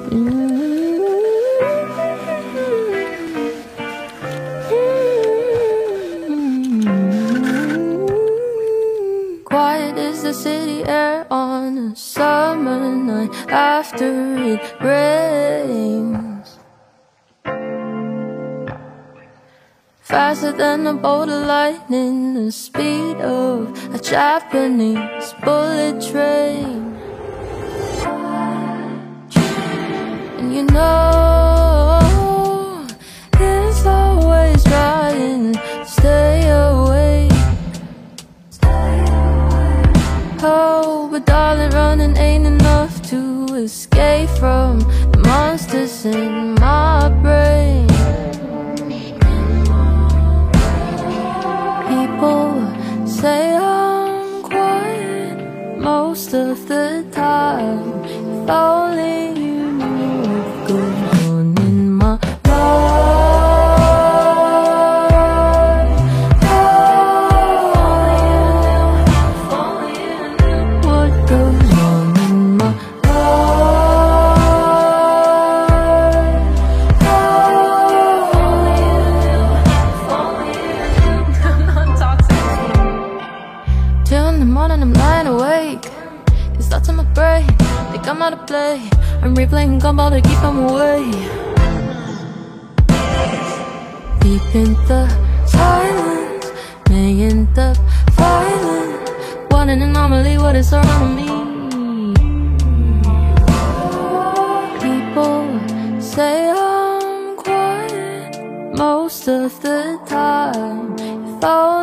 Quiet is the city air on a summer night after it rains. Faster than a bolt of lightning, the speed of a Japanese bullet train. And you know it's always trying to stay awake. Oh, but darling, running ain't enough to escape from the monsters in my brain. People say I'm quiet most of the time. If only you knew what's going on in my life. What goes on in my Till in the morning I'm lying awake, these thoughts in my brain, they come out of play. I'm replaying gumball to keep them away. Deep in the silence, may end up violent. What an anomaly, what is surrounding me. People say I'm quiet most of the time. If